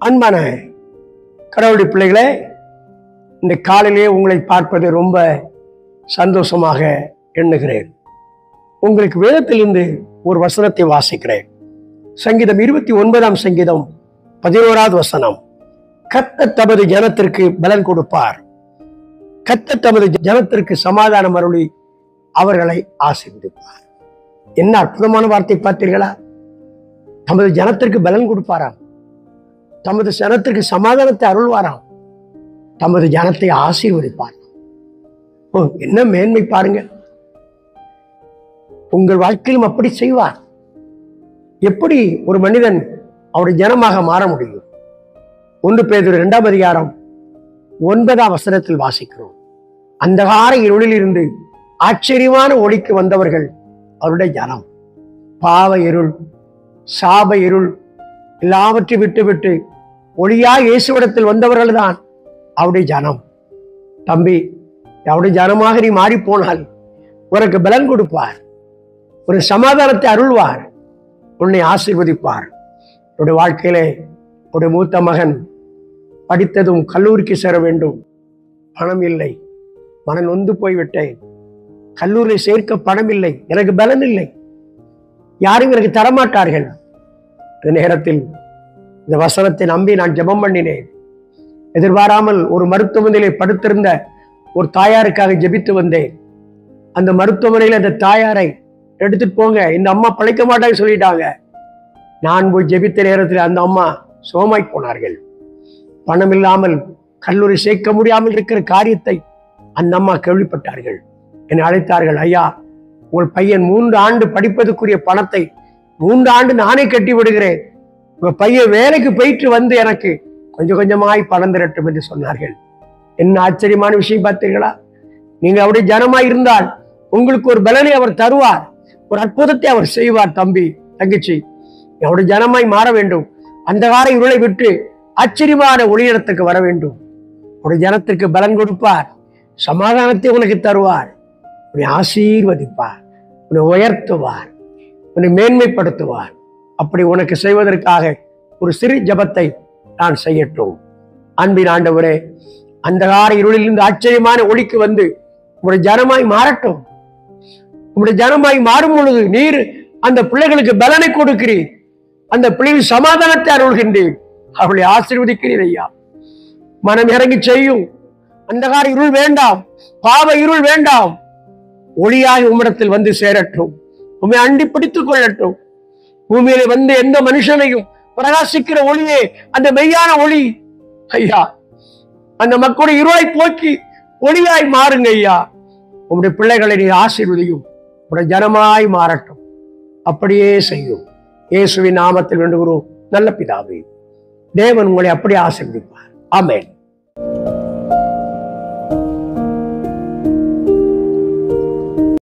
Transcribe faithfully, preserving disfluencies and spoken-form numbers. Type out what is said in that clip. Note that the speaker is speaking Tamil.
அன்பான கடவுளுடைய பிள்ளைகளே, இந்த காலையிலே உங்களை பார்ப்பது ரொம்ப சந்தோஷமாக எண்ணுகிறேன். உங்களுக்கு வேதத்திலிருந்து ஒரு வசனத்தை வாசிக்கிறேன். சங்கீதம் இருபத்தி ஒன்பதாம் சங்கீதம் பதினோராவது வசனம். கர்த்தர் தமது ஜனத்திற்கு பலன் கொடுப்பார், கர்த்தர் தமது ஜனத்திற்கு சமாதானம் அருளி அவர்களை ஆசீர்வதிப்பார். என்ன அற்புதமான வார்த்தை பார்த்தீர்களா? தமது ஜனத்திற்கு பலன் கொடுப்பாராம், தமது ஜனத்திற்கு சமாதானத்தை அருள்வாராம், தமது ஜனத்தை ஆசீர்வதிப்பார். ஓ, என்ன மேன்மை பாருங்க! உங்கள் வாழ்க்கையிலும் அப்படி செய்வார். எப்படி ஒரு மனிதன் அவருடைய ஜனமாக மாற முடியும்? ஒன்று பேதுரு இரண்டாம் அதிகாரம் ஒன்பதாம் வசனத்தில் வாசிக்கிறோம். அந்தகார இருளில் இருந்து ஆச்சரியமான ஒளிக்கு வந்தவர்கள் அவருடைய ஜனம். பாவ இருள், சாப இருள் எல்லாவற்றையும் விட்டு விட்டு ஒளியா இயேசுவிடத்தில் வந்தவர்கள் தான் அவருடைய ஜனம். தம்பி, அவருடைய ஜனமாக நீ மாறி போனால் உனக்கு பலன் கொடுப்பார், ஒரு சமாதானத்தை அருள்வார், உன்னை ஆசீர்வதிப்பார். என்னுடைய வாழ்க்கையிலே ஒரு மூத்த மகன் படித்ததும் கல்லூரிக்கு சேர வேண்டும், பணம் இல்லை, மனம் நொந்து போய்விட்டேன், கல்லூரியில் சேர்க்க பணம் இல்லை, எனக்கு பலன் இல்லை, யாரும் எனக்கு தரமாட்டார்கள். இந்த நேரத்தில் இந்த வசனத்தை நம்பி நான் ஜெபம் பண்ணினேன். எதிர்பாராமல் ஒரு மருத்துவமனையிலே படுத்திருந்த ஒரு தாயாருக்காக ஜெபித்து வந்தேன். அந்த மருத்துவமனையில் அந்த தாயாரை எடுத்துட்டு போங்க, இந்த அம்மா பிழைக்க மாட்டாங்க சொல்லிட்டாங்க. நான் போய் ஜெபித்த நேரத்தில் அந்த அம்மா சோமாய் போனார்கள். பணம் இல்லாமல் கல்லூரி சேர்க்க முடியாமல் இருக்கிற காரியத்தை அந்த அம்மா கேள்விப்பட்டார்கள். என்னை அழைத்தார்கள். ஐயா, உங்கள் பையன் மூன்று ஆண்டு படிப்பதற்குரிய பணத்தை மூன்று ஆண்டு நானே கட்டி விடுகிறேன், உங்க பையன் வேலைக்கு போயிட்டு வந்து எனக்கு கொஞ்சம் கொஞ்சமாய் பணம் திரட்டும் என்று சொன்னார்கள். என்ன ஆச்சரியமான விஷயம் பார்த்தீர்களா? நீங்க அவருடைய ஜனமாய் இருந்தால் உங்களுக்கு ஒரு பலனை அவர் தருவார், ஒரு அற்புதத்தை அவர் செய்வார். தம்பி, தங்கச்சி, அவருடைய ஜனமாய் மாற வேண்டும். அந்தகார இருளை விட்டு ஆச்சரியமான ஒளியிடத்துக்கு வர வேண்டும். அவருடைய ஜனத்திற்கு பலன் கொடுப்பார், சமாதானத்தை உனக்கு தருவார், உன்னை ஆசீர்வதிப்பார், உன்னை உயர்த்துவார், உன்னை மேன்மைப்படுத்துவார். அப்படி உனக்கு செய்வதற்காக ஒரு சிறு ஜபத்தை நான் செய்யட்டும். அன்பின் ஆண்டவரே, அந்தகார இருளிலிருந்து ஆச்சரியமான ஒளிக்கு வந்து உங்களுடைய ஜனமாய் மாறட்டும். உங்களுடைய ஜனமாய் மாறும் பொழுது நீர் அந்த பிள்ளைகளுக்கு பலனை கொடுக்கிறீர், அந்த பிள்ளைகள் சமாதானத்தை அருள்கின்றீர், அவர்களை ஆசீர்வதிக்கிறீர். ஐயா, மனம் இறங்கி செய்யும். அந்தகார இருள் வேண்டாம், பாவ இருள் வேண்டாம், ஒளியாய் உம்மிடத்தில் வந்து சேரட்டும், உண்மை அண்டி பிடித்துக் கொள்ளட்டும். பூமியில வந்து எந்த மனுஷனையும் பிரகாசிக்கிற ஒளியே அந்த மெய்யான ஒளி. ஐயா, அந்த மக்களுடைய இருளை போக்கி ஒளியாய் மாறுங்க. ஐயா, உங்களுடைய பிள்ளைகளை நீ ஆசீர்வதியும், உடைய ஜனமாய் மாறட்டும். அப்படியே செய்யும். இயேசுவின் நாமத்தில் வேண்டுகிறோம் நல்ல பிதாவே. தேவன் உங்களை அப்படியே ஆசீர்வதிப்பார். ஆமென்.